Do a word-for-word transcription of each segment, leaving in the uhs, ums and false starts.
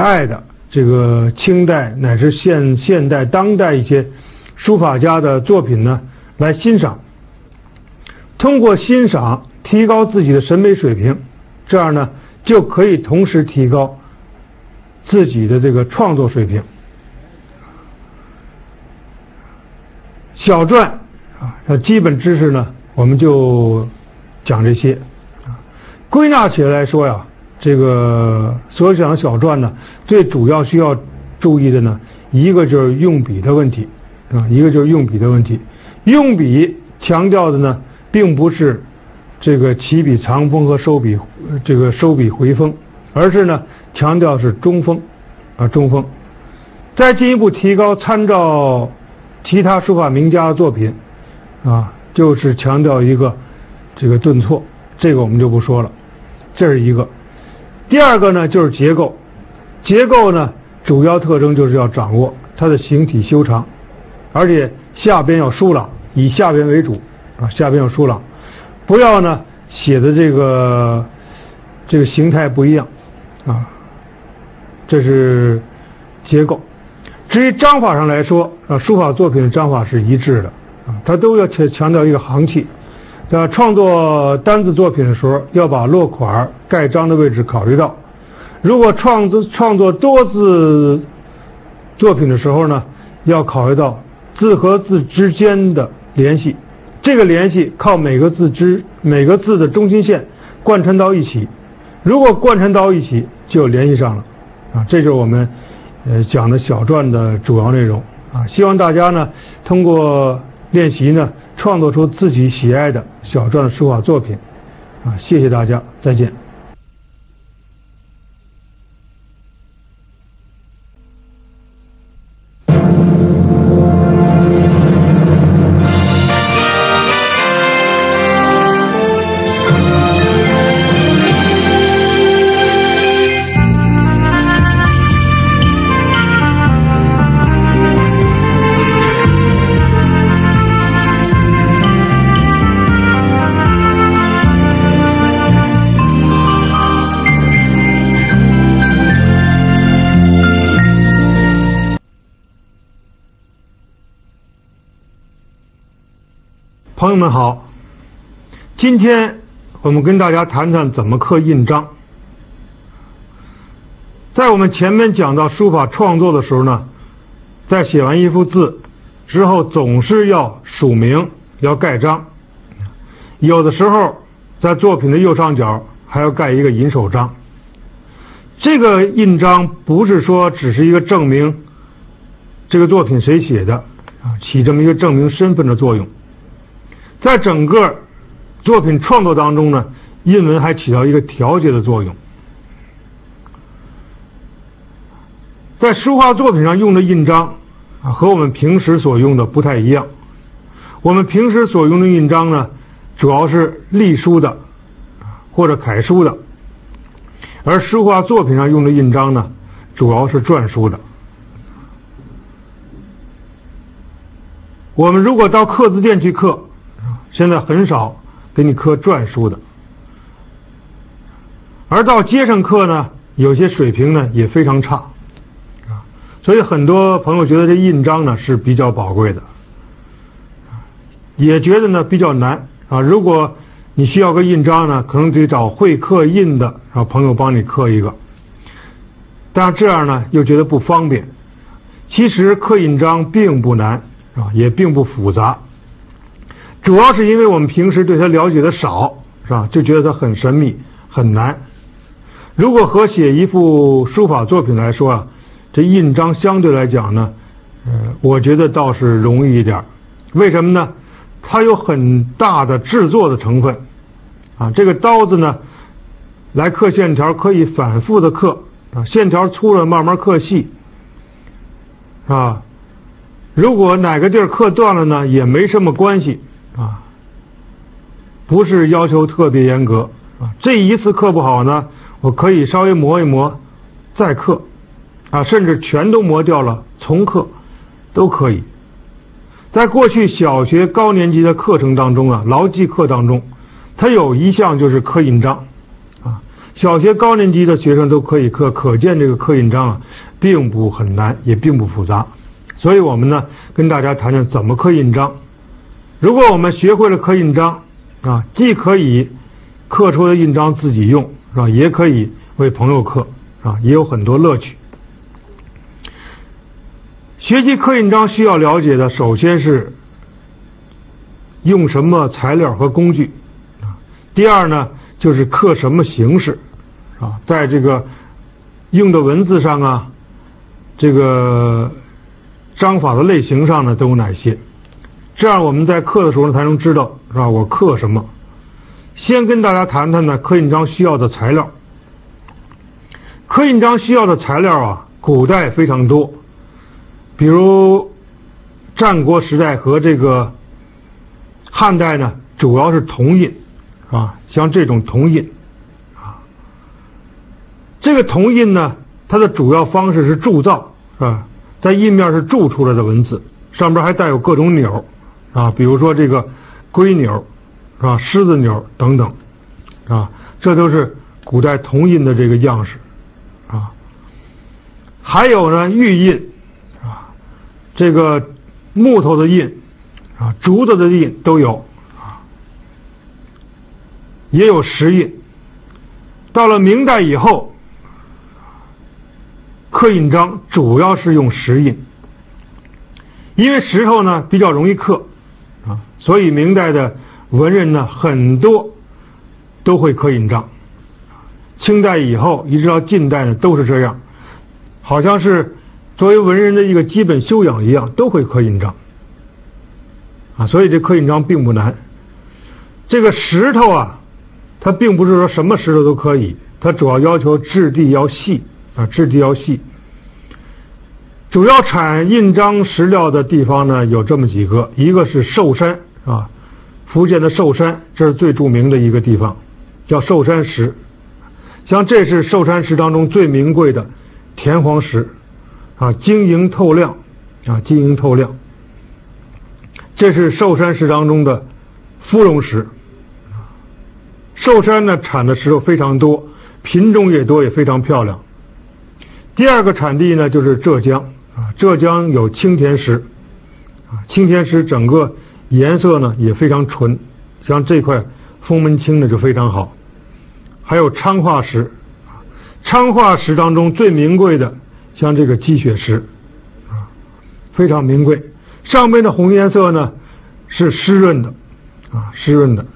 爱的这个清代乃至现现代当代一些书法家的作品呢来欣赏，通过欣赏提高自己的审美水平，这样呢就可以同时提高自己的这个创作水平。小篆啊，基本知识呢我们就讲这些。归纳起来说呀，这个所讲的小篆呢，最主要需要注意的呢，一个就是用笔的问题啊，一个就是用笔的问题。用笔强调的呢，并不是这个起笔藏锋和收笔这个收笔回锋，而是呢强调是中锋啊中锋。再进一步提高，参照其他书法名家的作品啊，就是强调一个这个顿挫，这个我们就不说了，这是一个。第二个呢就是结构，结构呢主要特征就是要掌握它的形体修长，而且下边要疏朗，以下边为主啊，下边要疏朗，不要呢写的这个这个形态不一样啊，这是结构。至于章法上来说啊，书法作品的章法是一致的啊，它都要强强调一个行气。在创作单字作品的时候，要把落款盖章的位置考虑到。如果创作创作多字作品的时候呢，要考虑到字和字之间的联系，这个联系靠每个字之每个字的中心线贯穿到一起，如果贯穿到一起就联系上了啊，这就是我们呃讲的小篆的主要内容啊。希望大家呢通过练习呢，创作出自己喜爱的小篆书法作品啊！谢谢大家，再见。朋友们好，今天我们跟大家谈谈怎么刻印章。在我们前面讲到书法创作的时候呢，在写完一幅字之后，总是要署名，要盖章，有的时候在作品的右上角还要盖一个引手章。这个印章不是说只是一个证明这个作品谁写的啊，起这么一个证明身份的作用。在整个作品创作当中呢，印文还起到一个调节的作用。在书画作品上用的印章啊，和我们平时所用的不太一样。我们平时所用的印章呢，主要是隶书的或者楷书的，而书画作品上用的印章呢，主要是篆书的。我们如果到刻字店去刻，现在很少给你刻篆书的，而到街上刻呢，有些水平呢也非常差啊，所以很多朋友觉得这印章呢是比较宝贵的，也觉得呢比较难啊。如果你需要个印章呢，可能得找会刻印的然后朋友帮你刻一个，但是这样呢又觉得不方便。其实刻印章并不难啊，也并不复杂。主要是因为我们平时对它了解的少，是吧？就觉得它很神秘、很难。如果和写一幅书法作品来说啊，这印章相对来讲呢，呃，我觉得倒是容易一点。为什么呢？它有很大的制作的成分啊。这个刀子呢，来刻线条可以反复的刻啊，线条粗了慢慢刻细啊。如果哪个地儿刻断了呢，也没什么关系。啊，不是要求特别严格啊。这一次刻不好呢，我可以稍微磨一磨，再刻，啊，甚至全都磨掉了重刻，都可以。在过去小学高年级的课程当中啊，牢记课当中，它有一项就是刻印章，啊， 小学高年级的学生都可以刻，可见这个刻印章啊，并不很难，也并不复杂。所以我们呢，跟大家谈谈怎么刻印章。如果我们学会了刻印章啊，既可以刻出的印章自己用，是吧？也可以为朋友刻，啊，也有很多乐趣。学习刻印章需要了解的，首先是用什么材料和工具，啊，第二呢，就是刻什么形式，啊，在这个用的文字上啊，这个章法的类型上呢都有哪些？这样我们在刻的时候呢才能知道，是吧？我刻什么？先跟大家谈谈呢，刻印章需要的材料。刻印章需要的材料啊，古代非常多，比如战国时代和这个汉代呢，主要是铜印，是吧？像这种铜印啊，这个铜印呢，它的主要方式是铸造，是吧？在印面是铸出来的文字，上边还带有各种钮啊，比如说这个龟钮是吧？狮子钮等等啊，这都是古代铜印的这个样式啊。还有呢，玉印啊，这个木头的印啊，竹子的印都有啊，也有石印。到了明代以后，刻印章主要是用石印，因为石头呢比较容易刻啊，所以明代的文人呢很多都会刻印章。清代以后一直到近代呢都是这样，好像是作为文人的一个基本修养一样，都会刻印章啊，所以这刻印章并不难。这个石头啊，它并不是说什么石头都可以，它主要要求质地要细啊，质地要细。主要产印章石料的地方呢有这么几个，一个是寿山啊，福建的寿山，这是最著名的一个地方，叫寿山石。像这是寿山石当中最名贵的田黄石啊，晶莹透亮啊，晶莹透亮。这是寿山石当中的芙蓉石。寿山呢产的石头非常多，品种也多，也非常漂亮。第二个产地呢就是浙江啊，浙江有青田石啊，青田石整个颜色呢也非常纯，像这块封门青呢就非常好。还有昌化石，昌化石当中最名贵的像这个积雪石啊，非常名贵，上面的红颜色呢是湿润的啊，湿润的。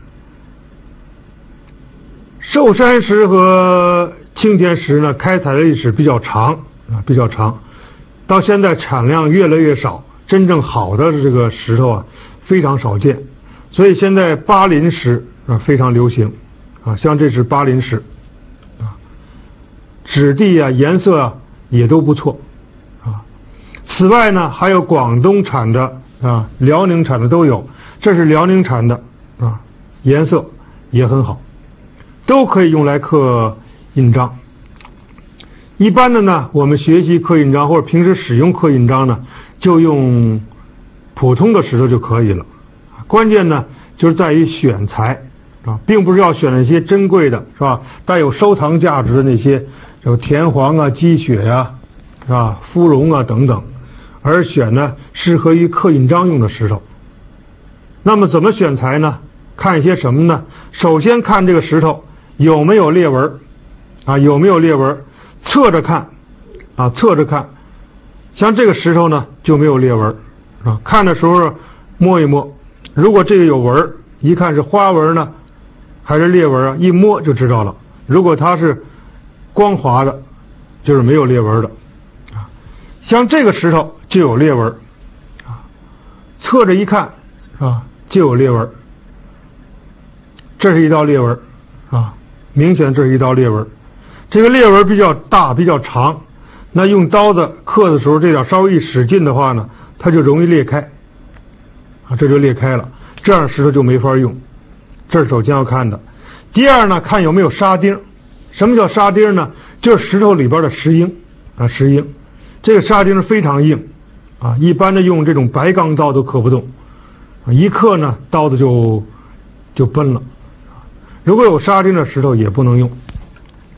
寿山石和青田石呢开采的历史比较长啊，比较长，到现在产量越来越少，真正好的这个石头啊非常少见，所以现在巴林石啊非常流行啊，像这是巴林石啊，质地啊颜色啊也都不错啊。此外呢还有广东产的啊，辽宁产的都有，这是辽宁产的啊，颜色也很好，都可以用来刻印章。一般的呢，我们学习刻印章或者平时使用刻印章呢，就用普通的石头就可以了。关键呢就是在于选材啊，并不是要选那些珍贵的，是吧？带有收藏价值的那些，有田黄啊、积雪呀、啊，是吧？芙蓉啊等等，而选呢适合于刻印章用的石头。那么怎么选材呢？看一些什么呢？首先看这个石头有没有裂纹啊，有没有裂纹？侧着看啊，侧着看，像这个石头呢就没有裂纹啊。看的时候摸一摸，如果这个有纹，一看是花纹呢还是裂纹啊，一摸就知道了。如果它是光滑的，就是没有裂纹的啊。像这个石头就有裂纹啊，侧着一看啊就有裂纹，这是一道裂纹啊，明显这是一道裂纹。这个裂纹比较大比较长，那用刀子刻的时候，这点稍微一使劲的话呢，它就容易裂开啊，这就裂开了，这样石头就没法用。这是首先要看的。第二呢，看有没有沙钉。什么叫沙钉呢？就是石头里边的石英啊，石英。这个沙钉非常硬啊，一般的用这种白钢刀都刻不动啊，一刻呢刀子就就崩了。如果有沙钉的石头也不能用。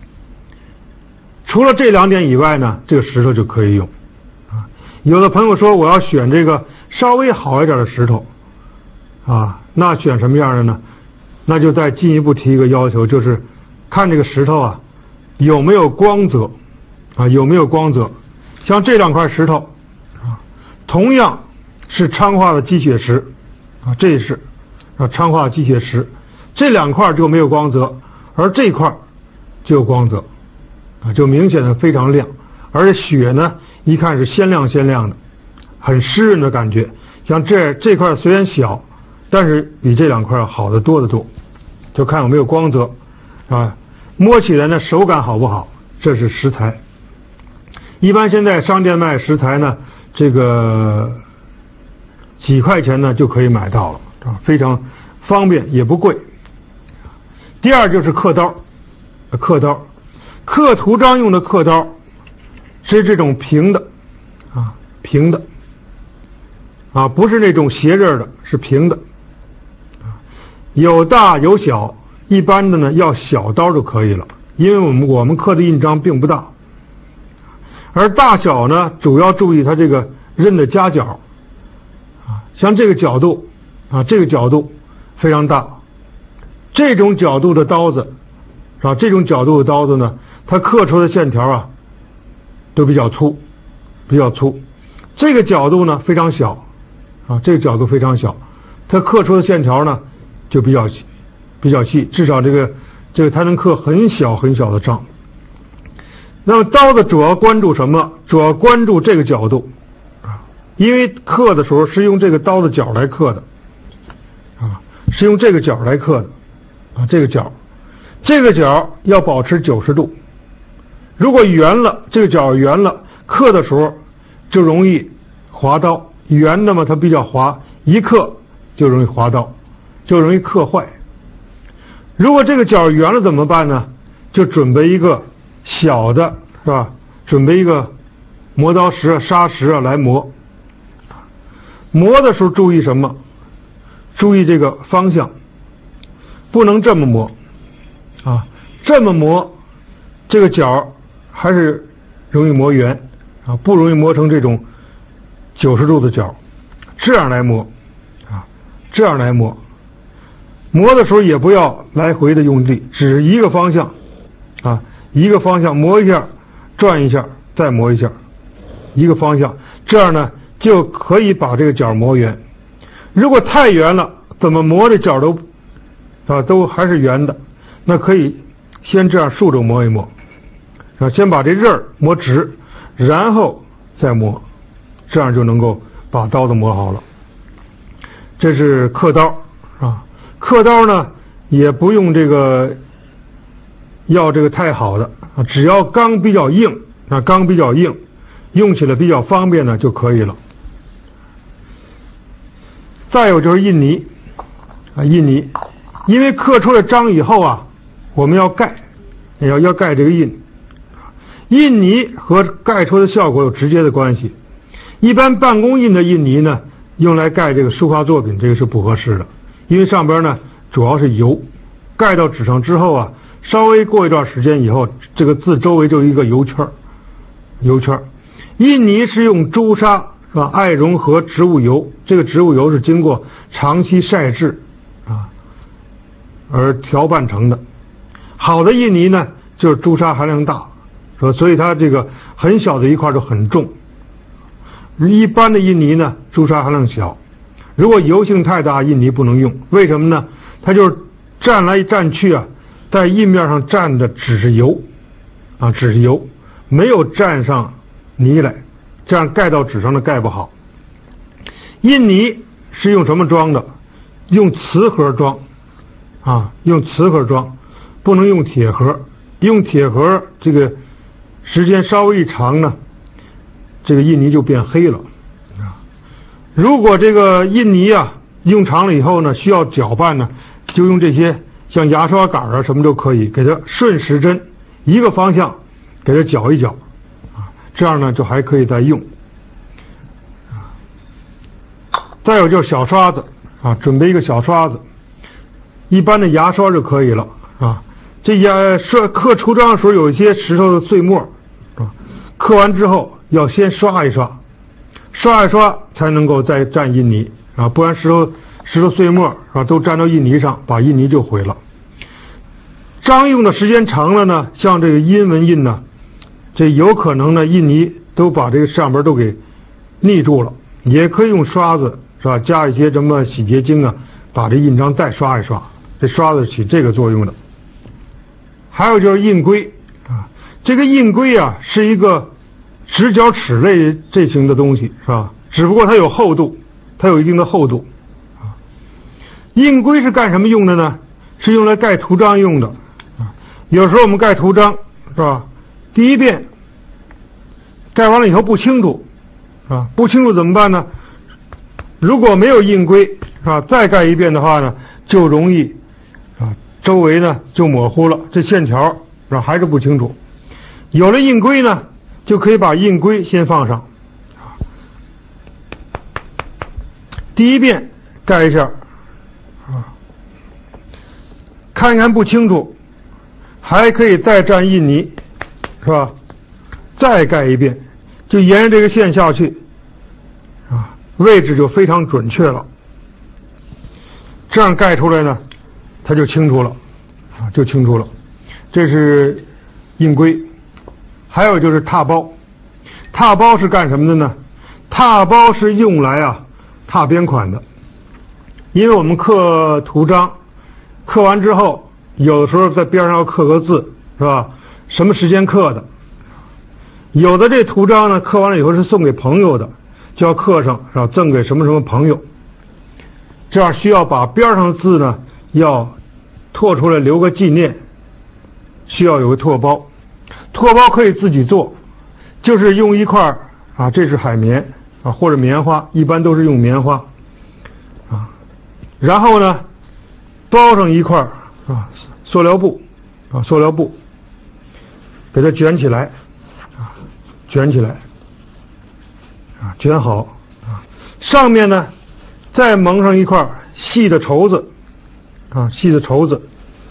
除了这两点以外呢，这个石头就可以用。啊，有的朋友说我要选这个稍微好一点的石头，啊，那选什么样的呢？那就再进一步提一个要求，就是看这个石头啊有没有光泽，啊有没有光泽。像这两块石头，啊，同样是昌化的积雪石，啊，这也是啊昌化的积雪石，这两块就没有光泽，而这块就有光泽，啊，就明显的非常亮，而且雪呢一看是鲜亮鲜亮的，很湿润的感觉。像这这块虽然小，但是比这两块好得多得多，就看有没有光泽，啊，摸起来呢手感好不好，这是石材。一般现在商店卖石材呢，这个几块钱呢就可以买到了，啊，非常方便也不贵。第二就是刻刀，刻刀，刻图章用的刻刀是这种平的，啊，平的，啊，不是那种斜刃的，是平的，啊，有大有小，一般的呢要小刀就可以了，因为我们我们刻的印章并不大。而大小呢，主要注意它这个刃的夹角，啊，像这个角度，啊，这个角度非常大，这种角度的刀子，啊，这种角度的刀子呢，它刻出的线条啊，都比较粗，比较粗。这个角度呢非常小，啊，这个角度非常小，它刻出的线条呢就比较细，比较细，至少这个这个它能刻很小很小的章。那么刀子主要关注什么？主要关注这个角度，啊，因为刻的时候是用这个刀的角来刻的，啊，是用这个角来刻的，啊，这个角，这个角要保持九十度。如果圆了，这个角圆了，刻的时候就容易划刀。圆的嘛，它比较滑，一刻就容易划刀，就容易刻坏。如果这个角圆了怎么办呢？就准备一个小的，是吧？准备一个磨刀石啊、砂石啊来磨。磨的时候注意什么？注意这个方向，不能这么磨，啊，这么磨，这个角还是容易磨圆，啊，不容易磨成这种九十度的角。这样来磨，啊，这样来磨。磨的时候也不要来回的用力，只一个方向，啊。一个方向磨一下，转一下，再磨一下，一个方向，这样呢就可以把这个角磨圆。如果太圆了，怎么磨这角都啊都还是圆的，那可以先这样竖着磨一磨，啊，先把这刃磨直，然后再磨，这样就能够把刀子磨好了。这是刻刀啊，刻刀呢也不用这个。要这个太好的啊，只要钢比较硬啊，钢比较硬，用起来比较方便呢就可以了。再有就是印泥啊，印泥，因为刻出了章以后啊，我们要盖，要要盖这个印，印泥和盖出的效果有直接的关系。一般办公印的印泥呢，用来盖这个书画作品，这个是不合适的，因为上边呢主要是油，盖到纸上之后啊。稍微过一段时间以后，这个字周围就一个油圈，油圈。印泥是用朱砂是吧？艾绒和植物油，这个植物油是经过长期晒制啊而调拌成的。好的印泥呢，就是朱砂含量大，是吧？所以它这个很小的一块就很重。一般的印泥呢，朱砂含量小。如果油性太大，印泥不能用。为什么呢？它就是蘸来蘸去啊。在印面上蘸的只是油，啊，只是油，没有蘸上泥来，这样盖到纸上的盖不好。印泥是用什么装的？用瓷盒装，啊，用瓷盒装，不能用铁盒。用铁盒，这个时间稍微一长呢，这个印泥就变黑了。啊，如果这个印泥啊用长了以后呢，需要搅拌呢，就用这些。像牙刷杆啊什么都可以，给它顺时针一个方向给它搅一搅，啊，这样呢就还可以再用。啊，再有就是小刷子啊，准备一个小刷子，一般的牙刷就可以了啊。这牙刷刻出章的时候有一些石头的碎末刻完之后要先刷一刷，刷一刷才能够再蘸印泥啊，不然石头石头碎末啊都粘到印泥上，把印泥就毁了。章用的时间长了呢，像这个阴纹印呢，这有可能呢印泥都把这个上边都给腻住了，也可以用刷子是吧，加一些什么洗洁精啊，把这印章再刷一刷，这刷子起这个作用的。还有就是印龟啊，这个印龟啊是一个直角齿类这型的东西是吧？只不过它有厚度，它有一定的厚度啊。印龟是干什么用的呢？是用来盖图章用的啊。有时候我们盖图章是吧？第一遍盖完了以后不清楚啊，不清楚怎么办呢？如果没有印龟啊，再盖一遍的话呢，就容易啊周围呢就模糊了，这线条啊还是不清楚。有了印龟呢，就可以把印龟先放上啊，第一遍盖一下啊，看一看不清楚，还可以再蘸印泥，是吧？再盖一遍，就沿着这个线下去啊，位置就非常准确了。这样盖出来呢，它就清楚了啊，就清楚了。这是印龟。还有就是拓包，拓包是干什么的呢？拓包是用来啊拓边款的，因为我们刻图章，刻完之后，有的时候在边上要刻个字，是吧？什么时间刻的？有的这图章呢，刻完了以后是送给朋友的，就要刻上，是吧？赠给什么什么朋友。这样需要把边上的字呢要拓出来留个纪念，需要有个拓包。拓包可以自己做，就是用一块啊，这是海绵啊或者棉花，一般都是用棉花啊，然后呢包上一块啊塑料布啊塑料布，给它卷起来啊卷起来啊卷好啊，上面呢再蒙上一块细的绸子啊细的绸子。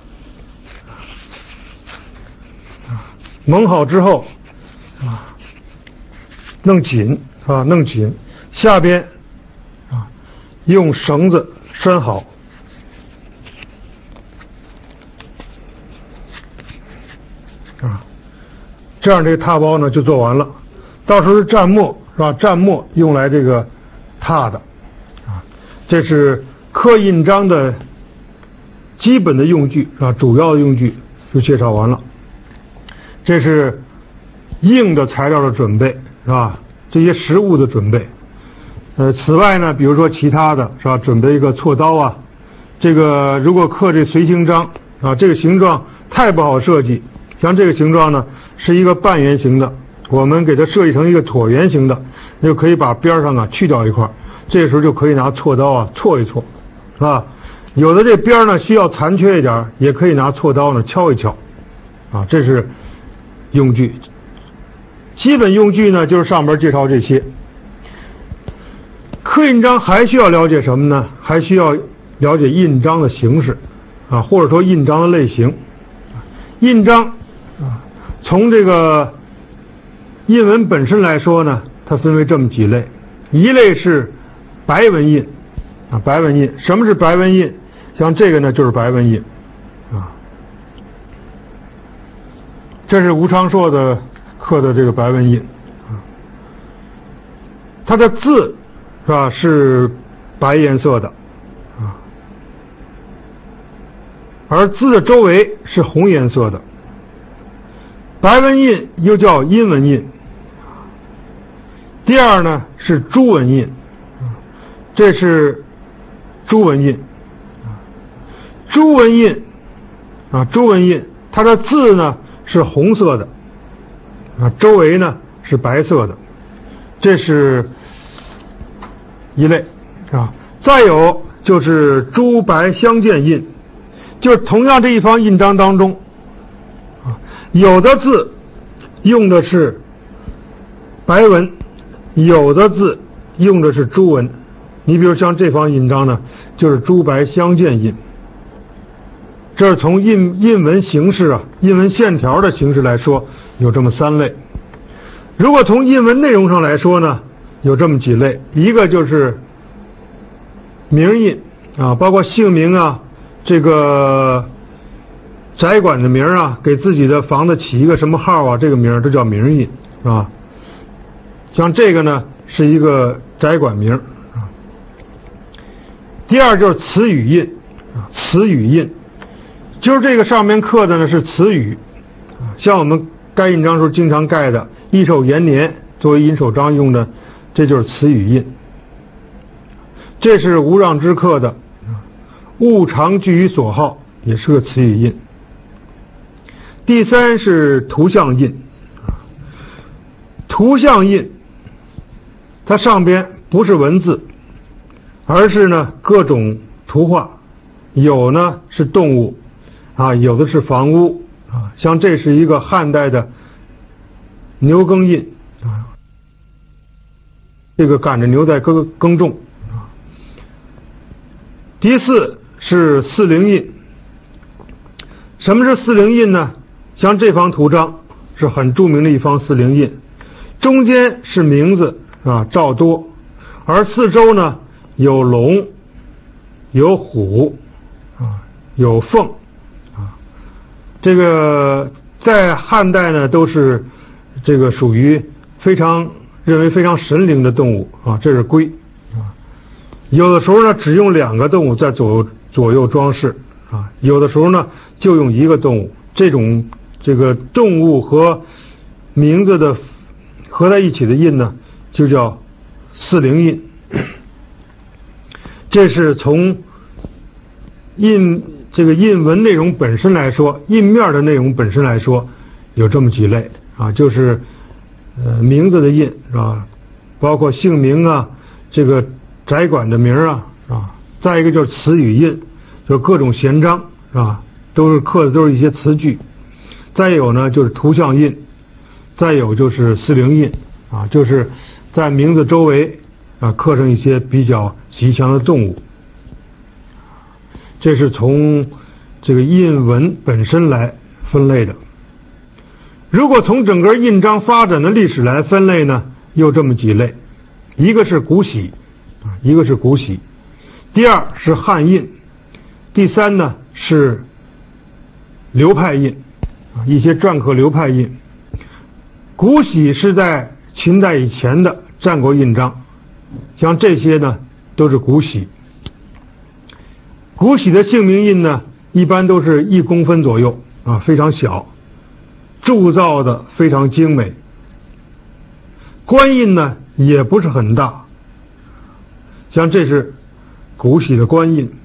蒙好之后啊弄紧啊弄紧，下边啊用绳子拴好啊，这样这个拓包呢就做完了。到时候是蘸墨是吧？蘸墨用来这个拓的啊，这是刻印章的基本的用具啊，主要的用具就介绍完了。这是硬的材料的准备，是吧？这些实物的准备。呃，此外呢，比如说其他的，是吧？准备一个锉刀啊。这个如果刻这随形章啊，这个形状太不好设计。像这个形状呢，是一个半圆形的，我们给它设计成一个椭圆形的，就可以把边上啊去掉一块，这时候就可以拿锉刀啊锉一锉，是吧？有的这边呢需要残缺一点，也可以拿锉刀呢敲一敲，啊，这是用具。基本用具呢就是上边介绍这些。刻印章还需要了解什么呢？还需要了解印章的形式啊，或者说印章的类型。印章啊，从这个印文本身来说呢，它分为这么几类。一类是白纹印啊，白纹印。什么是白纹印？像这个呢就是白纹印啊。这是吴昌硕的刻的这个白纹印啊，它的字是吧是白颜色的啊，而字的周围是红颜色的。白纹印又叫阴纹印。第二呢是朱纹印，这是朱纹印。朱纹印啊，朱纹印，它的字呢是红色的啊，周围呢是白色的，这是一类啊。再有就是朱白相间印，就是同样这一方印章当中啊，有的字用的是白纹，有的字用的是朱纹。你比如像这方印章呢，就是朱白相间印。这是从印印文形式啊，印文线条的形式来说，有这么三类。 如果从印文内容上来说呢，有这么几类，一个就是名印啊，包括姓名啊，这个宅馆的名啊，给自己的房子起一个什么号啊，这个名这叫名印啊。像这个呢是一个宅馆名啊。第二就是词语印啊，词语印就是这个上面刻的呢是词语啊，像我们盖印章时候经常盖的乙丑延年作为印首章用的，这就是词语印。这是吴让之刻的物常居于所好，也是个词语印。第三是图像印，图像印它上边不是文字，而是呢各种图画，有呢是动物啊，有的是房屋啊，像这是一个汉代的牛耕印啊，这个赶着牛在耕耕种啊。第四是四灵印。什么是四灵印呢？像这方图章是很著名的一方四灵印，中间是名字啊赵多，而四周呢有龙、有虎啊、有凤啊，这个在汉代呢都是这个属于非常认为非常神灵的动物啊，这是龟啊。有的时候呢只用两个动物在左右左右装饰啊，有的时候呢就用一个动物，这种这个动物和名字的合在一起的印呢就叫四灵印。这是从印这个印文内容本身来说，印面的内容本身来说有这么几类啊，就是呃名字的印是吧，包括姓名啊，这个宅馆的名啊啊，再一个就是词语印，就各种闲章是吧，都是刻的都是一些词句。再有呢就是图像印，再有就是四灵印啊，就是在名字周围啊刻上一些比较吉祥的动物。这是从这个印文本身来分类的。如果从整个印章发展的历史来分类呢，又这么几类，一个是古玺啊，一个是古玺，第二是汉印，第三呢是流派印啊，一些篆刻流派印。古玺是在秦代以前的战国印章，像这些呢都是古玺。古玺的姓名印呢一般都是一公分左右啊，非常小，铸造的非常精美。官印呢也不是很大，像这是古玺的官印，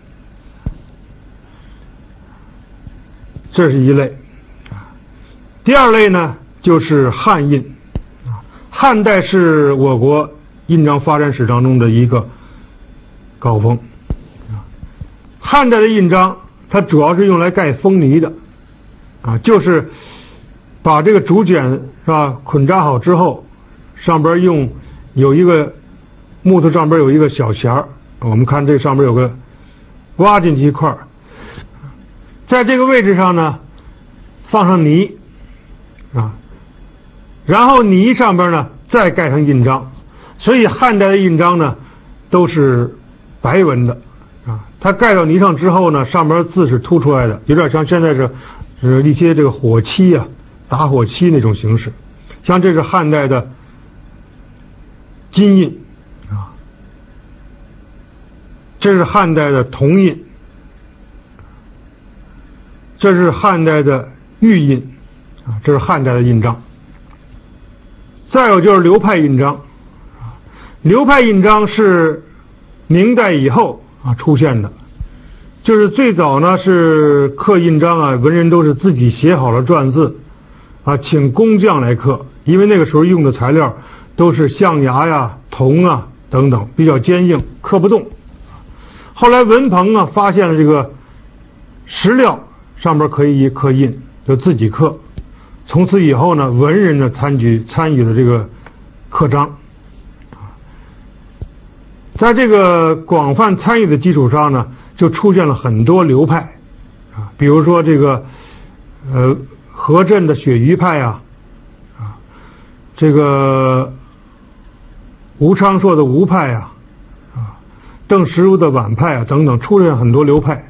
这是一类。第二类呢就是汉印，汉代是我国印章发展史当中的一个高峰。汉代的印章它主要是用来盖封泥的啊，就是把这个竹简是吧捆扎好之后，上边用有一个木头上边有一个小弦儿，我们看这上边有个挖进去一块，在这个位置上呢放上泥啊，然后泥上边呢再盖上印章，所以汉代的印章呢都是白文的啊。它盖到泥上之后呢，上边字是凸出来的，有点像现在是是一些这个火漆啊、打火漆那种形式。像这是汉代的金印啊，这是汉代的铜印，这是汉代的玉印啊，这是汉代的印章。再有就是流派印章，流派印章是明代以后啊出现的，就是最早呢是刻印章啊，文人都是自己写好了篆字啊，请工匠来刻，因为那个时候用的材料都是象牙呀、铜啊等等，比较坚硬，刻不动。后来文鹏啊发现了这个石料上边可以刻印，就自己刻。从此以后呢，文人呢参与参与了这个刻章。在这个广泛参与的基础上呢，就出现了很多流派啊，比如说这个呃河镇的鳕鱼派啊，啊， 这个吴昌硕的吴派啊，啊，邓石如的皖派啊等等，出现很多流派。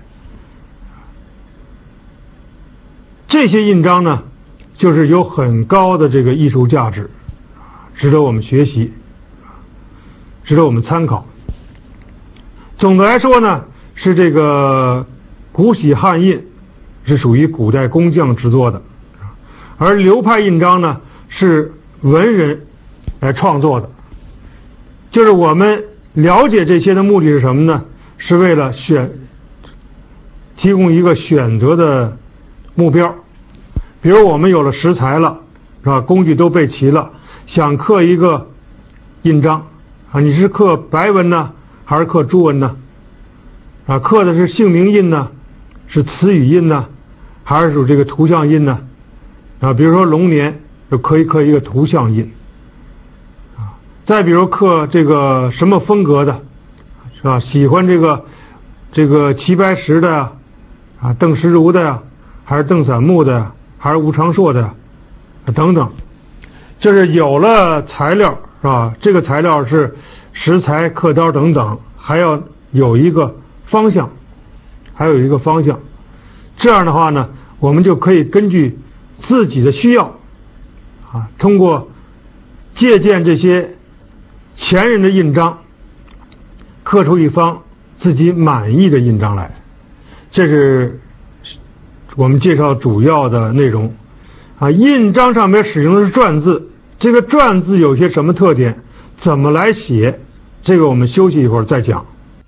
这些印章呢，就是有很高的这个艺术价值，值得我们学习，值得我们参考。总的来说呢，是这个古玺汉印是属于古代工匠制作的，而流派印章呢是文人来创作的。就是我们了解这些的目的是什么呢？是为了选提供一个选择的目标。比如我们有了石材了，是吧？工具都备齐了，想刻一个印章啊，你是刻白文呢，还是刻朱文呢？啊，刻的是姓名印呢，是词语印呢，还是属这个图像印呢？啊，比如说龙年就可以刻一个图像印啊。再比如刻这个什么风格的，是吧？喜欢这个这个齐白石的呀，啊，邓石如的呀，还是邓散木的呀？还是吴昌硕的呀，等等，就是有了材料，是吧？这个材料是石材、刻刀等等，还要有一个方向，还有一个方向。这样的话呢，我们就可以根据自己的需要，啊，通过借鉴这些前人的印章，刻出一方自己满意的印章来。这是我们介绍主要的内容啊。印章上面使用的是篆字，这个篆字有些什么特点，怎么来写，这个我们休息一会儿再讲。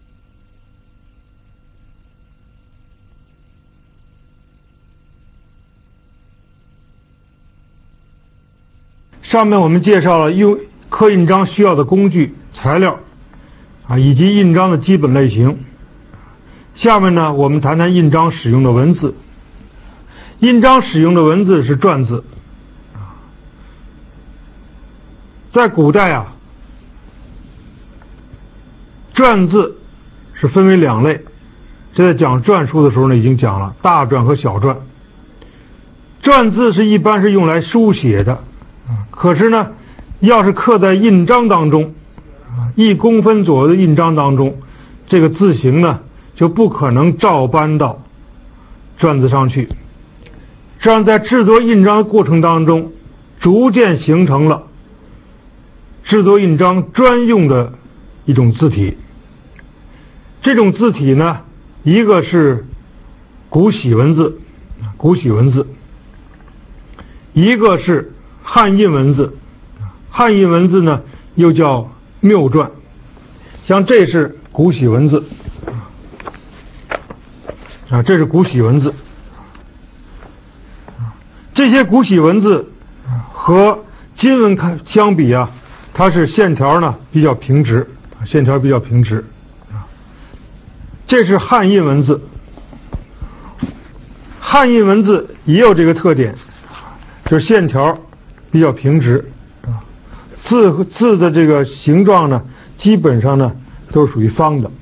上面我们介绍了用刻印章需要的工具、材料啊，以及印章的基本类型。下面呢，我们谈谈印章使用的文字。印章使用的文字是篆字，在古代啊，篆字是分为两类，这在讲篆书的时候呢已经讲了，大篆和小篆。篆字是一般是用来书写的，可是呢，要是刻在印章当中，一公分左右的印章当中，这个字形呢就不可能照搬到篆字上去。这样在制作印章的过程当中，逐渐形成了制作印章专用的一种字体。这种字体呢，一个是古玺文字，古玺文字；一个是汉印文字。汉印文字呢，又叫谬篆。像这是古玺文字，啊，这是古玺文字。这些古玺文字和金文看相比啊，它是线条呢比较平直，线条比较平直。这是汉印文字，汉印文字也有这个特点，就是线条比较平直，字字的这个形状呢，基本上呢都是属于方的。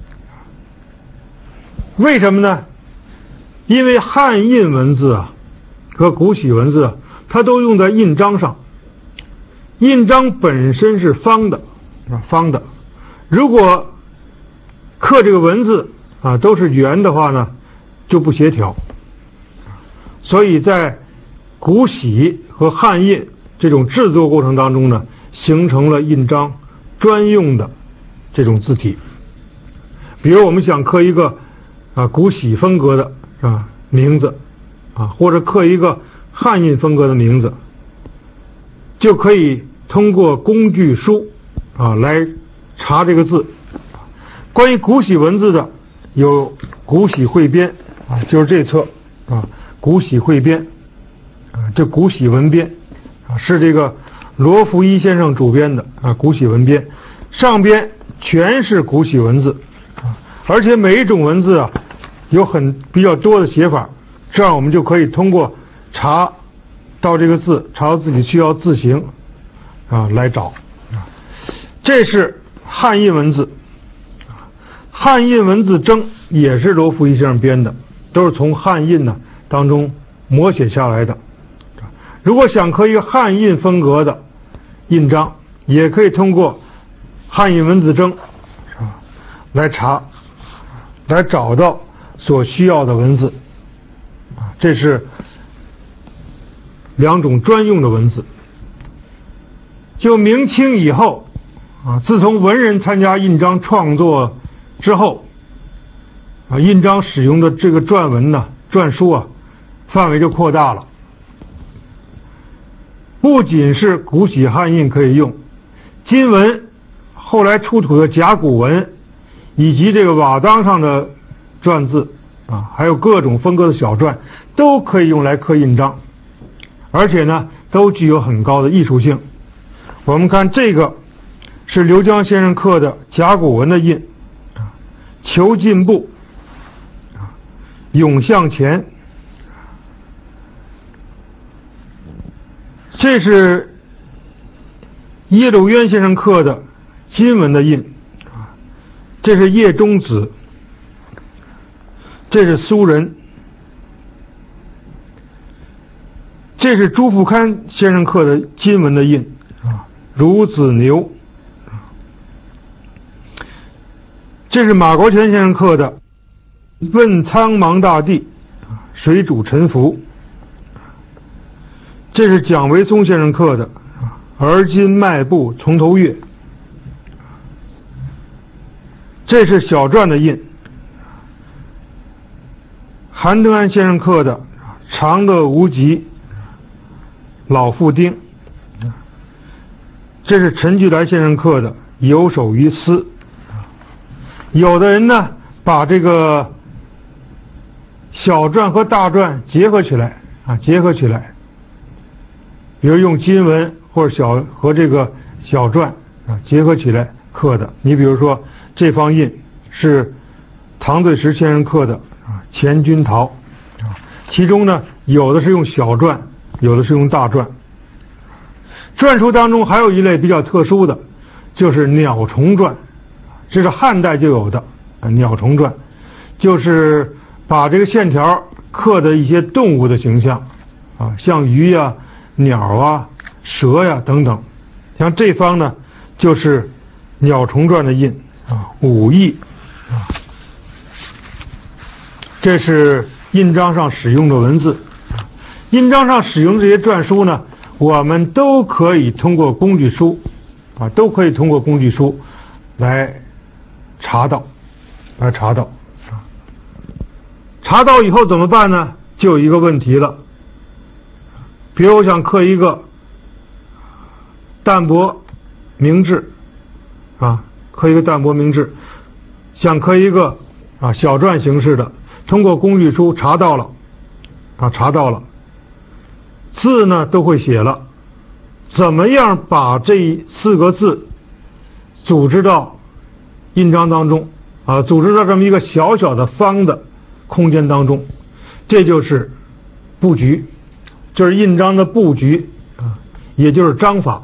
为什么呢？因为汉印文字啊和古玺文字啊，它都用在印章上。印章本身是方的，啊，方的。如果刻这个文字啊都是圆的话呢，就不协调。所以在古玺和汉印这种制作过程当中呢，形成了印章专用的这种字体。比如我们想刻一个啊古玺风格的啊名字啊，或者刻一个汉印风格的名字，就可以通过工具书啊来查这个字。关于古玺文字的有古玺汇编啊，就是这册啊，古玺汇编啊，这古玺文编啊是这个罗福一先生主编的啊，古玺文编上边全是古玺文字啊，而且每一种文字啊有很比较多的写法，这样我们就可以通过查到这个字，查到自己需要字形啊来找啊。这是汉印文字，汉印文字征也是罗福一先生编的，都是从汉印呢当中摹写下来的。如果想刻一个汉印风格的印章，也可以通过汉印文字征是吧来查，来找到所需要的文字。啊，这是两种专用的文字。就明清以后啊，自从文人参加印章创作之后，啊，印章使用的这个篆文呢、篆书啊，范围就扩大了。不仅是古玺汉印可以用，金文后来出土的甲骨文，以及这个瓦当上的篆字啊，还有各种风格的小篆，都可以用来刻印章，而且呢，都具有很高的艺术性。我们看这个是刘江先生刻的甲骨文的印，求进步，涌向前。这是叶鲁渊先生刻的金文的印，这是叶中子，这是苏人，这是朱富堪先生刻的金文的印，孺子牛，这是马国权先生刻的问苍茫大地，水主沉浮。这是蒋维松先生刻的而今迈步从头越。这是小篆的印，韩登安先生刻的长乐无极老妇丁。这是陈巨来先生刻的有手于斯。有的人呢把这个小篆和大篆结合起来啊，结合起来，比如用金文或者小和这个小篆啊结合起来刻的。你比如说这方印是唐最时先生刻的啊钱君陶啊，其中呢有的是用小篆，有的是用大篆。篆书当中还有一类比较特殊的，就是鸟虫篆，这是汉代就有的啊，鸟虫篆就是把这个线条刻的一些动物的形象啊，像鱼呀、鸟啊、蛇呀等等。像这方呢就是鸟虫篆的印啊，武艺啊，这是印章上使用的文字。印章上使用的这些篆书呢，我们都可以通过工具书啊，都可以通过工具书来查到，来查到啊。查到以后怎么办呢？就有一个问题了。比如我想刻一个淡泊明志啊，刻一个淡泊明志，想刻一个啊小篆形式的，通过工具书查到了啊，查到了。字呢都会写了，怎么样把这四个字组织到印章当中啊，组织到这么一个小小的方的空间当中，这就是布局，就是印章的布局啊，也就是章法。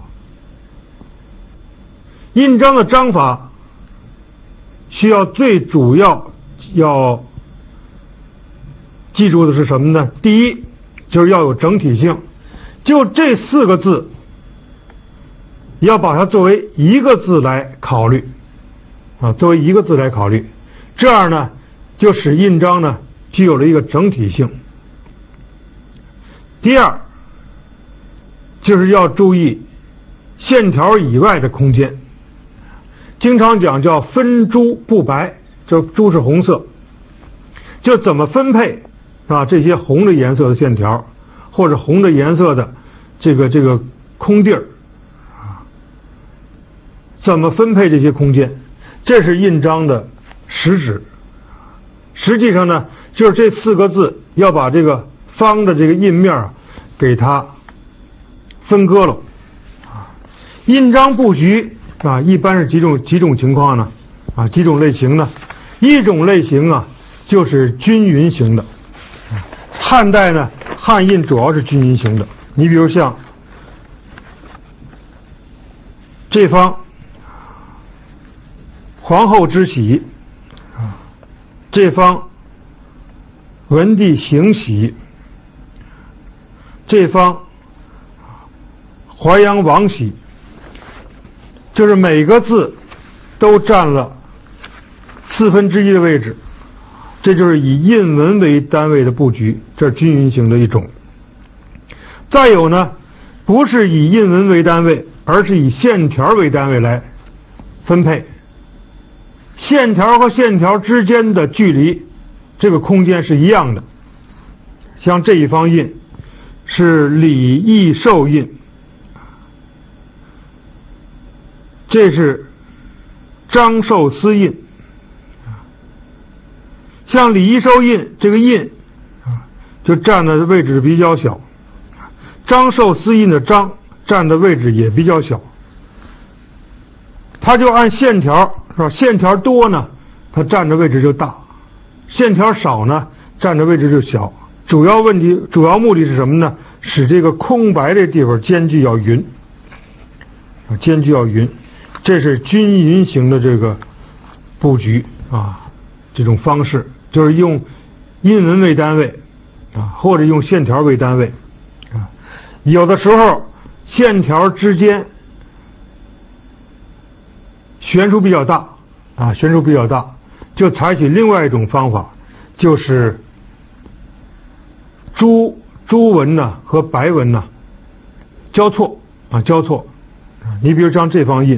印章的章法需要最主要要记住的是什么呢？第一就是要有整体性，就这四个字要把它作为一个字来考虑啊，作为一个字来考虑，这样呢就使印章呢具有了一个整体性。第二就是要注意线条以外的空间，经常讲叫分朱不白，就朱是红色，就怎么分配啊这些红的颜色的线条，或者红的颜色的这个这个空地儿啊，怎么分配这些空间，这是印章的实质。实际上呢，就是这四个字要把这个方的这个印面啊给它分割了啊。印章布局啊，一般是几种几种情况呢？啊，几种类型呢？一种类型啊，就是均匀型的。汉代呢，汉印主要是均匀型的。你比如像这方皇后之喜啊，这方文帝行喜，这方淮阳王喜就是每个字都占了四分之一的位置，这就是以印文为单位的布局，这是均匀型的一种。再有呢，不是以印文为单位，而是以线条为单位来分配。线条和线条之间的距离，这个空间是一样的。像这一方印是里义受印，这是张寿司印。像里义受印这个印就占的位置比较小，张寿司印的张占的位置也比较小。它就按线条是吧？线条多呢，它占的位置就大；线条少呢，占的位置就小。主要问题、主要目的是什么呢？使这个空白的地方间距要匀，啊，间距要匀，这是均匀型的这个布局啊，这种方式就是用印文为单位啊，或者用线条为单位啊。有的时候线条之间悬殊比较大啊，悬殊比较大，就采取另外一种方法，就是朱朱文呢和白文呢交错啊，交错啊。你比如像这方印，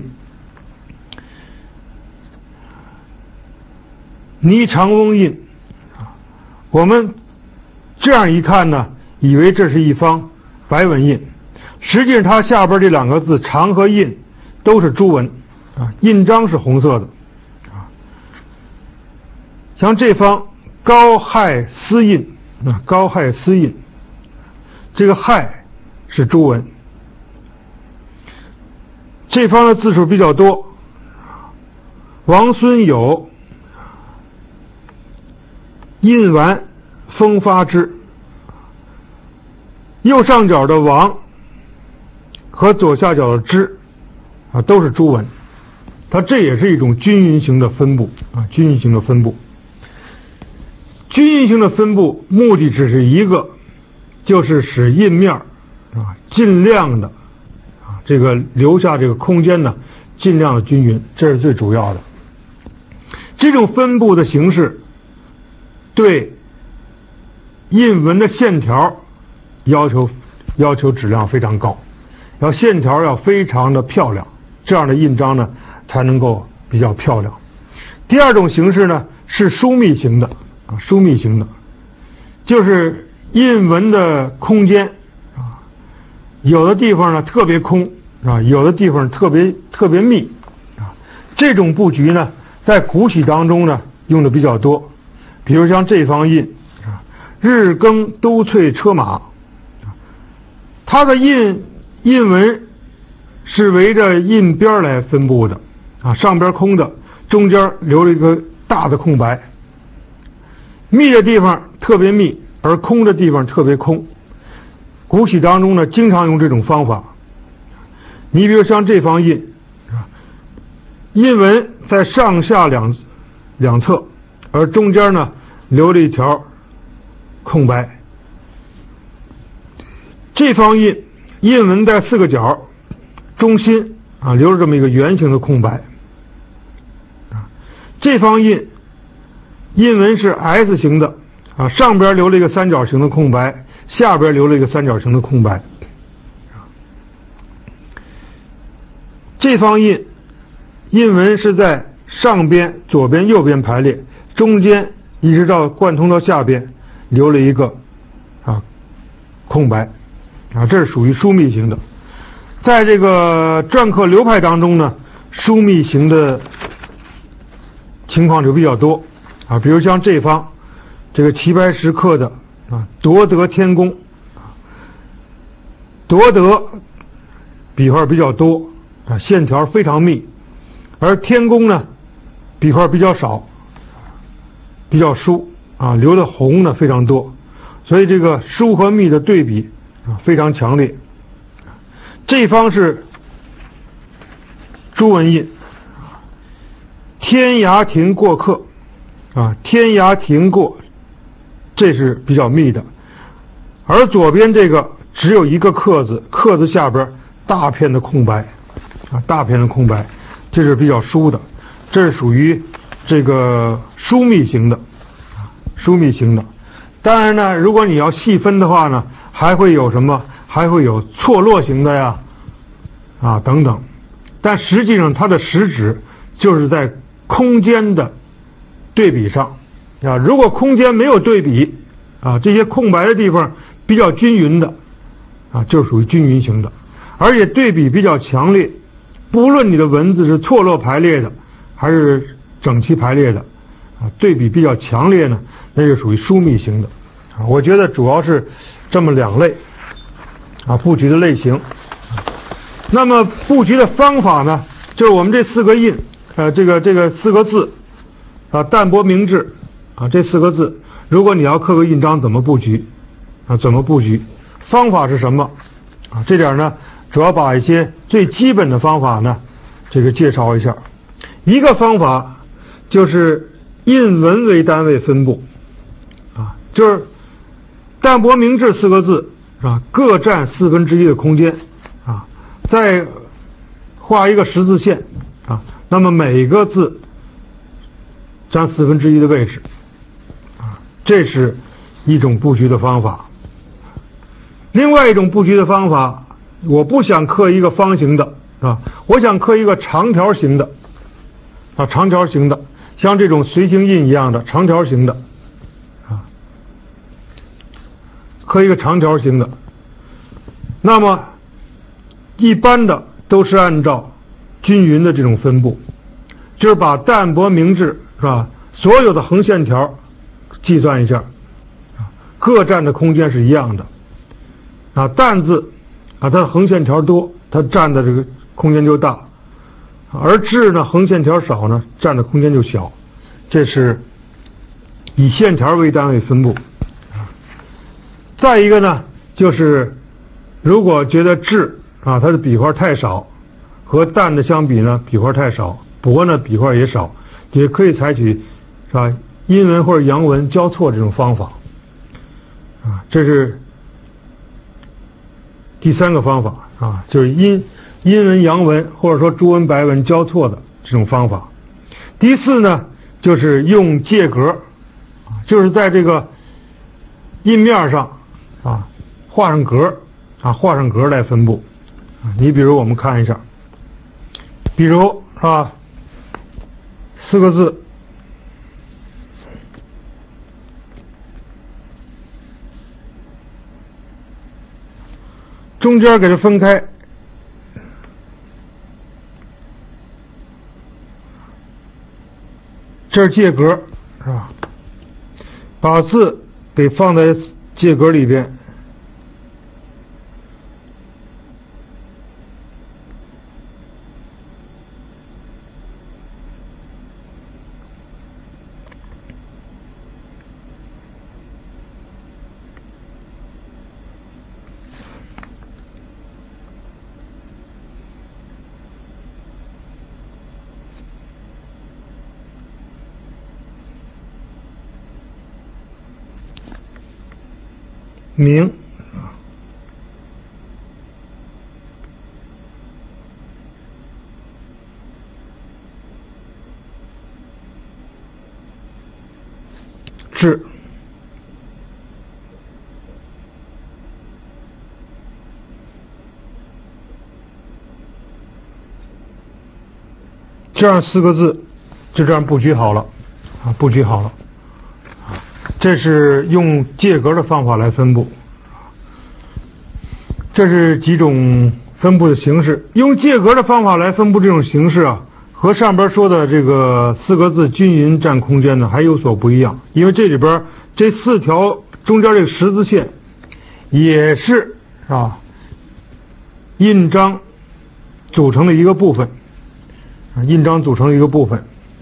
霓长翁印，我们这样一看呢，以为这是一方白文印，实际上它下边这两个字长和印都是朱文啊，印章是红色的啊。像这方高亥司印啊，高亥司印，这个亥是朱文，这方的字数比较多。王孙友印完风发之，右上角的王和左下角的之啊都是朱文，它这也是一种均匀型的分布啊，均匀型的分布。均匀型的分布目的只是一个，就是使印面啊尽量的啊这个留下这个空间呢尽量的均匀，这是最主要的。这种分布的形式对印文的线条要求要求质量非常高，要线条要非常的漂亮，这样的印章呢才能够比较漂亮。第二种形式呢是疏密型的啊，疏密型的，就是印文的空间啊，有的地方呢特别空啊，有的地方特别特别密啊。这种布局呢，在古玺当中呢用的比较多，比如像这方印啊，日更都粹车马，它的印印文是围着印边来分布的啊，上边空的，中间留了一个大的空白。密的地方特别密，而空的地方特别空。古玺当中呢，经常用这种方法。你比如像这方印，印文在上下两两侧，而中间呢留了一条空白。这方印，印文在四个角，中心啊留了这么一个圆形的空白。这方印。印文是 S 型的啊，上边留了一个三角形的空白，下边留了一个三角形的空白。这方印印文是在上边、左边、右边排列，中间一直到贯通到下边留了一个啊空白啊，这是属于疏密型的。在这个篆刻流派当中呢，疏密型的情况就比较多。啊，比如像这方，这个齐白石刻的啊，夺得天工，夺得笔画比较多啊，线条非常密，而天工呢，笔画比较少，比较疏啊，留的红呢非常多，所以这个疏和密的对比啊非常强烈。这方是朱文印，天涯亭过客。啊，天涯亭过，这是比较密的，而左边这个只有一个刻字，刻字下边大片的空白， 啊，大片的空白，这是比较疏的，这是属于这个疏密型的，啊，疏密型的。当然呢，如果你要细分的话呢，还会有什么？还会有错落型的呀，啊等等。但实际上它的实质就是在空间的对比上，啊，如果空间没有对比，啊，这些空白的地方比较均匀的，啊，就是属于均匀型的，而且对比比较强烈，不论你的文字是错落排列的还是整齐排列的，啊，对比比较强烈呢，那就属于疏密型的，啊，我觉得主要是这么两类，啊，布局的类型。那么布局的方法呢，就是我们这四个印，呃，这个这个四个字，啊，淡泊明志，啊，这四个字，如果你要刻个印章，怎么布局？啊，怎么布局？方法是什么？啊，这点呢，主要把一些最基本的方法呢，这个介绍一下。一个方法就是印文为单位分布，啊，就是淡泊明志四个字，是吧？各占四分之一的空间，啊，再画一个十字线，啊，那么每个字占四分之一的位置，啊，这是一种布局的方法。另外一种布局的方法，我不想刻一个方形的，啊，我想刻一个长条形的，啊，长条形的，像这种随形印一样的长条形的，啊，刻一个长条形的。那么一般的都是按照均匀的这种分布，就是把淡泊明志，是吧？所有的横线条计算一下，各占的空间是一样的。啊，淡字啊，它横线条多，它占的这个空间就大；而志呢，横线条少呢，占的空间就小。这是以线条为单位分布。再一个呢，就是如果觉得志啊，它的笔画太少，和淡的相比呢，笔画太少，薄呢笔画也少，也可以采取是吧阴文或者阳文交错这种方法。啊，这是第三个方法啊，就是阴阴文阳文或者说朱文白文交错的这种方法。第四呢，就是用界格，就是在这个印面上啊画上格啊画上格来分布。啊，你比如我们看一下，比如啊四个字。中间给它分开，这是界格，是吧？把字给放在界格里边，明，志，这样四个字就这样布局好了啊，布局好了。这是用界格的方法来分布，这是几种分布的形式。用界格的方法来分布这种形式啊，和上边说的这个四个字均匀占空间呢还有所不一样。因为这里边这四条中间这个十字线也是啊印章组成的一个部分，啊印章组成的一个部分。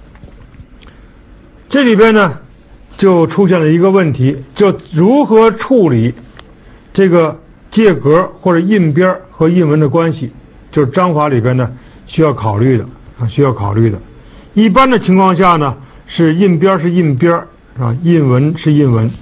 这里边呢就出现了一个问题，就如何处理这个界格或者印边和印文的关系，就是章法里边呢需要考虑的啊，需要考虑的。一般的情况下呢，是印边是印边啊，印文是印文。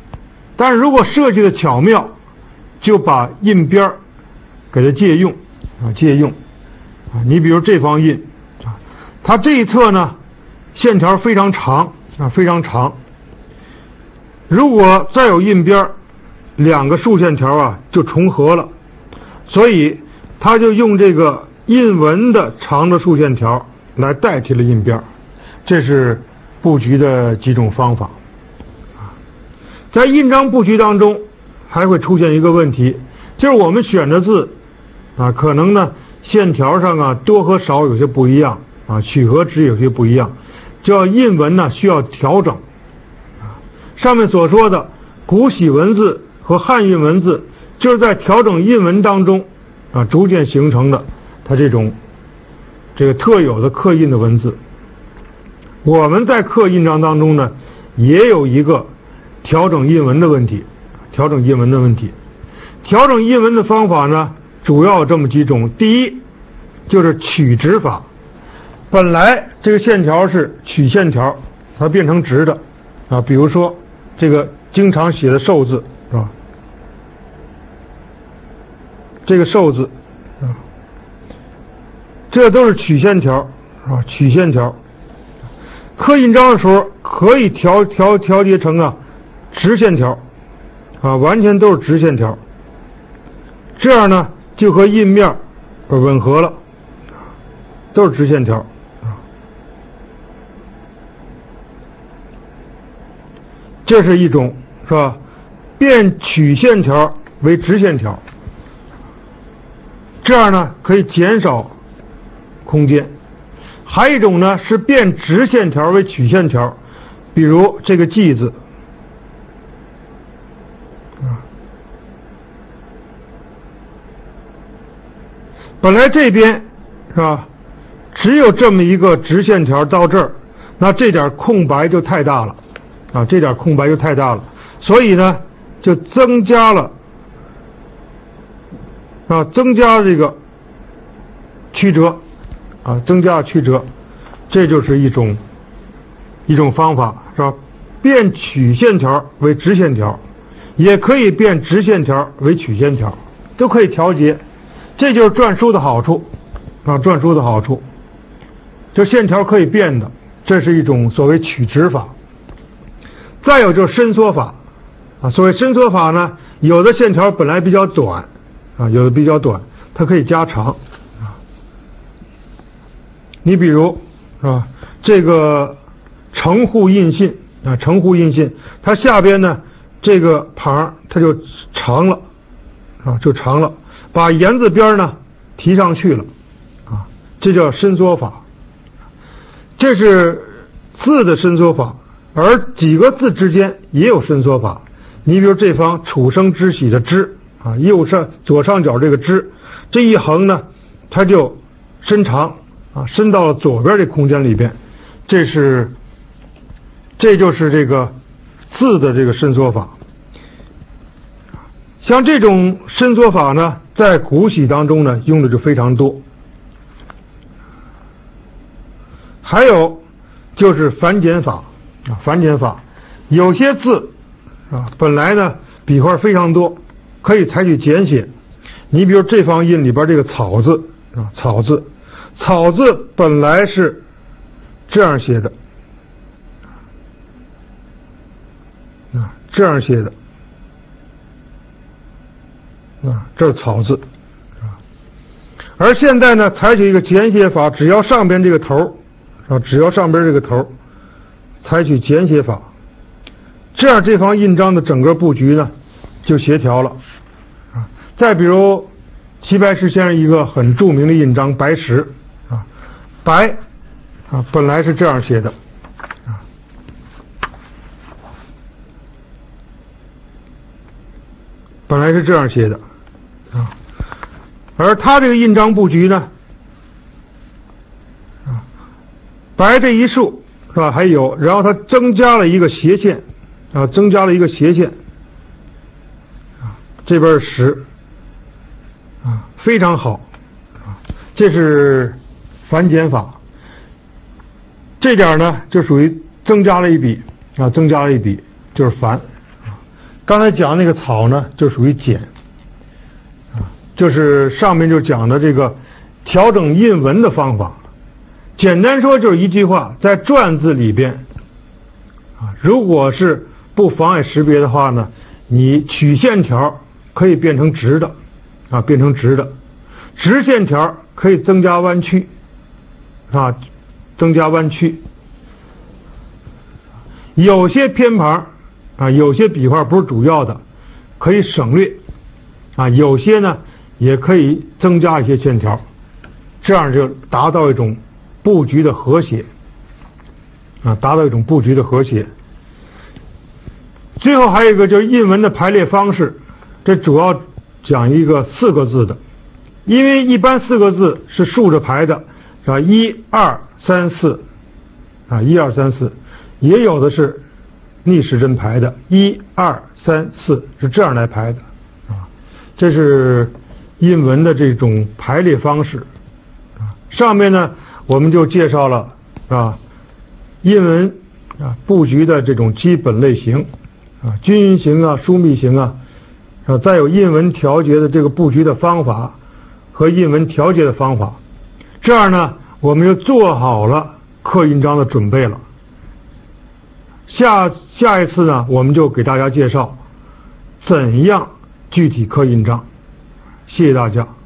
但是如果设计的巧妙，就把印边给它借用， 啊借用啊。你比如这方印啊，它这一侧呢线条非常长啊，非常长。如果再有印边，两个竖线条啊就重合了，所以他就用这个印纹的长的竖线条来代替了印边。这是布局的几种方法。在印章布局当中还会出现一个问题，就是我们选的字啊，可能呢线条上啊多和少有些不一样啊，取和值有些不一样，叫印纹呢需要调整。上面所说的古玺文字和汉韵文字，就是在调整印纹当中啊逐渐形成的它这种这个特有的刻印的文字。我们在刻印章当中呢也有一个调整印纹的问题，调整印纹的问题。调整印纹的方法呢主要有这么几种。第一就是曲直法，本来这个线条是曲线条，它变成直的啊，比如说这个经常写的寿字是吧？这个寿字啊，这都是曲线条啊，曲线条。刻印章的时候可以调调调节成啊直线条啊，完全都是直线条，这样呢就和印面吻合了，都是直线条。这是一种是吧？变曲线条为直线条，这样呢可以减少空间。还有一种呢是变直线条为曲线条，比如这个记字啊，本来这边是吧只有这么一个直线条到这儿，那这点空白就太大了啊，这点空白就太大了，所以呢就增加了啊，增加这个曲折啊，增加曲折，这就是一种一种方法，是吧？变曲线条为直线条，也可以变直线条为曲线条，都可以调节。这就是篆书的好处啊，篆书的好处，这线条可以变的，这是一种所谓曲直法。再有就是伸缩法啊，所谓伸缩法呢，有的线条本来比较短啊，有的比较短，它可以加长啊。你比如啊，这个城户印信啊，城户印信，它下边呢这个旁它就长了啊，就长了，把言字边呢提上去了啊，这叫伸缩法。这是字的伸缩法。而几个字之间也有伸缩法，你比如这方楚生之喜的之啊，右上左上角这个之，这一横呢，它就伸长啊，伸到了左边这空间里边，这是，这就是这个字的这个伸缩法。像这种伸缩法呢，在古玺当中呢用的就非常多。还有就是繁简法。啊，繁简法，有些字啊，本来呢笔画非常多，可以采取简写。你比如这方印里边这个草字啊，草字，草字本来是这样写的啊，这样写的啊，这是草字啊。而现在呢，采取一个简写法，只要上边这个头啊，只要上边这个头。采取简写法，这样这方印章的整个布局呢就协调了啊。再比如齐白石先生一个很著名的印章白石啊，白啊本来是这样写的啊，本来是这样写的啊，而他这个印章布局呢啊，白这一竖是吧？还有，然后它增加了一个斜线，啊，增加了一个斜线，啊，这边是十，啊，非常好，啊，这是繁简法。这点呢，就属于增加了一笔，啊，增加了一笔，就是繁，啊，刚才讲那个草呢，就属于简，啊， 就是上面就讲的这个调整印文的方法。简单说就是一句话，在篆字里边啊，如果是不妨碍识别的话呢，你曲线条可以变成直的啊，变成直的，直线条可以增加弯曲啊，增加弯曲。有些偏旁啊，有些笔画不是主要的，可以省略啊，有些呢也可以增加一些线条，这样就达到一种布局的和谐啊，达到一种布局的和谐。最后还有一个就是印文的排列方式，这主要讲一个四个字的，因为一般四个字是竖着排的，是吧？一二三四啊，一二三四，也有的是逆时针排的，一二三四是这样来排的啊，这是印文的这种排列方式啊。上面呢我们就介绍了啊印文啊布局的这种基本类型啊，均匀型啊、疏密型啊，啊，再有印文调节的这个布局的方法和印文调节的方法，这样呢，我们就做好了刻印章的准备了。下下一次呢，我们就给大家介绍怎样具体刻印章。谢谢大家。